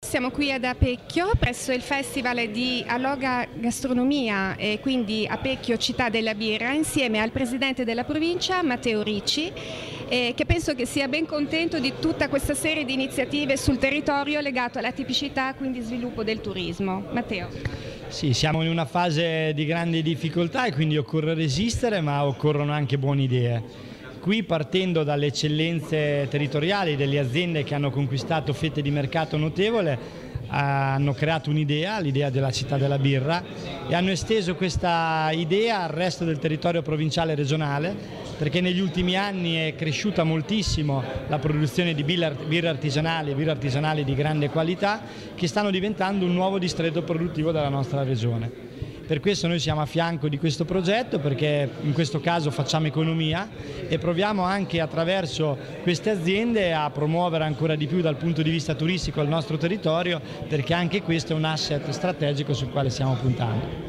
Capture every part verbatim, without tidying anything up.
Siamo qui ad Apecchio presso il Festival di Alloga Gastronomia e quindi Apecchio Città della Birra insieme al Presidente della Provincia Matteo Ricci, eh, che penso che sia ben contento di tutta questa serie di iniziative sul territorio legato alla tipicità, quindi sviluppo del turismo. Matteo. Sì, siamo in una fase di grandi difficoltà e quindi occorre resistere, ma occorrono anche buone idee. Qui, partendo dalle eccellenze territoriali delle aziende che hanno conquistato fette di mercato notevole, hanno creato un'idea, l'idea della città della birra, e hanno esteso questa idea al resto del territorio provinciale e regionale, perché negli ultimi anni è cresciuta moltissimo la produzione di birra artigianali e birra artigianali di grande qualità, che stanno diventando un nuovo distretto produttivo della nostra regione. Per questo noi siamo a fianco di questo progetto, perché in questo caso facciamo economia e proviamo anche attraverso queste aziende a promuovere ancora di più dal punto di vista turistico il nostro territorio, perché anche questo è un asset strategico sul quale stiamo puntando.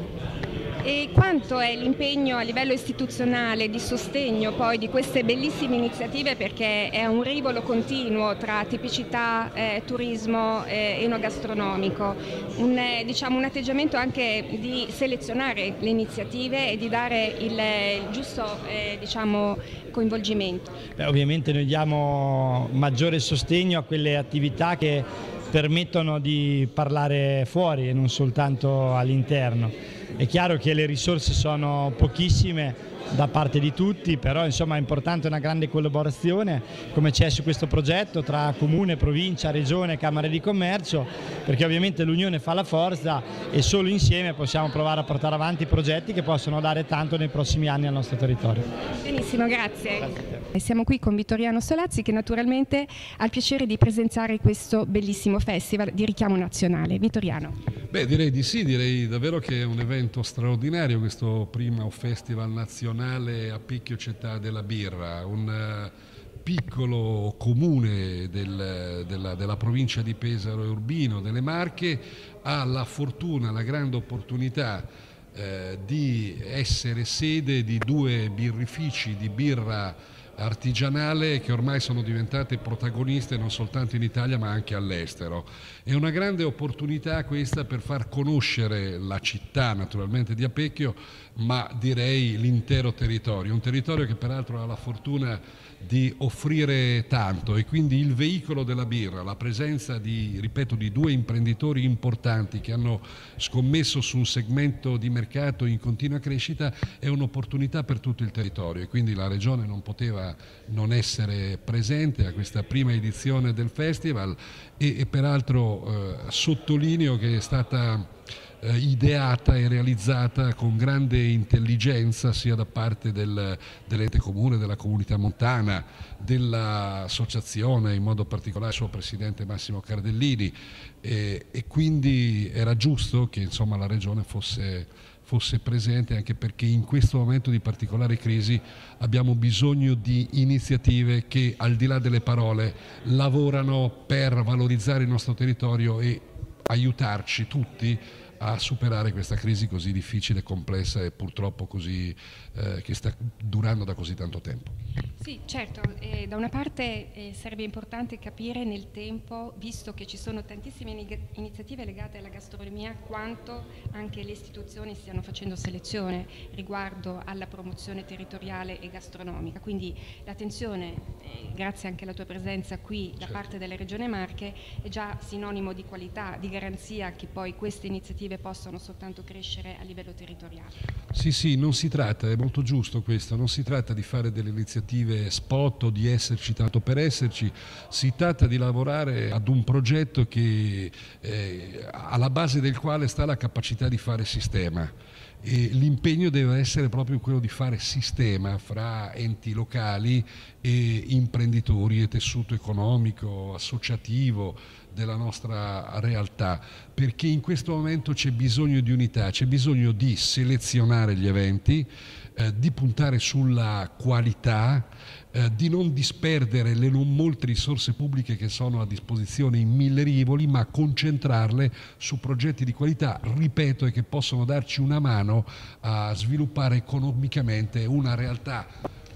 E quanto è l'impegno a livello istituzionale di sostegno poi di queste bellissime iniziative, perché è un rivolo continuo tra tipicità, eh, turismo eh, enogastronomico, un, eh, diciamo, un atteggiamento anche di selezionare le iniziative e di dare il, il giusto eh, diciamo, coinvolgimento? Beh, ovviamente noi diamo maggiore sostegno a quelle attività che permettono di parlare fuori e non soltanto all'interno. È chiaro che le risorse sono pochissime da parte di tutti, però insomma è importante una grande collaborazione come c'è su questo progetto tra Comune, Provincia, Regione, Camere di Commercio, perché ovviamente l'unione fa la forza e solo insieme possiamo provare a portare avanti progetti che possono dare tanto nei prossimi anni al nostro territorio. Benissimo, grazie. Grazie. Siamo qui con Vittoriano Solazzi, che naturalmente ha il piacere di presenziare questo bellissimo festival di richiamo nazionale. Vittoriano. Beh, direi di sì, direi davvero che è un evento straordinario questo primo festival nazionale Apecchio Città della Birra, un uh, piccolo comune del, della, della provincia di Pesaro e Urbino, delle Marche, ha la fortuna, la grande opportunità eh, di essere sede di due birrifici di birra artigianale che ormai sono diventate protagoniste non soltanto in Italia ma anche all'estero. È una grande opportunità questa per far conoscere la città naturalmente di Apecchio, ma direi l'intero territorio, un territorio che peraltro ha la fortuna di offrire tanto, e quindi il veicolo della birra, la presenza di, ripeto, di due imprenditori importanti che hanno scommesso su un segmento di mercato in continua crescita, è un'opportunità per tutto il territorio, e quindi la Regione non poteva non essere presente a questa prima edizione del festival e, e peraltro eh, sottolineo che è stata eh, ideata e realizzata con grande intelligenza sia da parte del, dell'ente comune, della comunità montana, dell'associazione, in modo particolare il suo presidente Massimo Cardellini, e, e quindi era giusto che insomma la Regione fosse fosse presente, anche perché in questo momento di particolare crisi abbiamo bisogno di iniziative che al di là delle parole lavorano per valorizzare il nostro territorio e aiutarci tutti a superare questa crisi così difficile, complessa e purtroppo così eh, che sta durando da così tanto tempo. Sì, certo, eh, da una parte eh, sarebbe importante capire nel tempo, visto che ci sono tantissime iniziative legate alla gastronomia, quanto anche le istituzioni stiano facendo selezione riguardo alla promozione territoriale e gastronomica, quindi l'attenzione, eh, grazie anche alla tua presenza qui da certo. parte della Regione Marche, è già sinonimo di qualità, di garanzia che poi queste iniziative possono soltanto crescere a livello territoriale. Sì, sì, non si tratta, è molto giusto questo, non si tratta di fare delle iniziative spot o di esserci tanto per esserci, si tratta di lavorare ad un progetto che eh, alla base del quale sta la capacità di fare sistema. E l'impegno deve essere proprio quello di fare sistema fra enti locali e imprenditori e tessuto economico, associativo della nostra realtà, perché in questo momento c'è bisogno di unità, c'è bisogno di selezionare gli eventi, eh, di puntare sulla qualità, eh, di non disperdere le non molte risorse pubbliche che sono a disposizione in mille rivoli, ma concentrarle su progetti di qualità, ripeto, e che possono darci una mano a sviluppare economicamente una realtà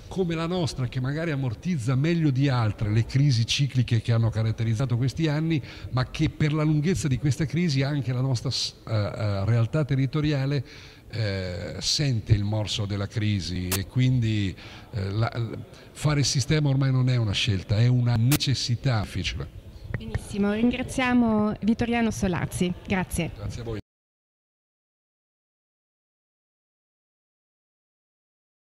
come la nostra, che magari ammortizza meglio di altre le crisi cicliche che hanno caratterizzato questi anni, ma che per la lunghezza di questa crisi anche la nostra uh, uh, realtà territoriale uh, sente il morso della crisi, e quindi uh, la, fare il sistema ormai non è una scelta, è una necessità difficile. Benissimo, ringraziamo Vittoriano Solazzi, grazie. Grazie a voi.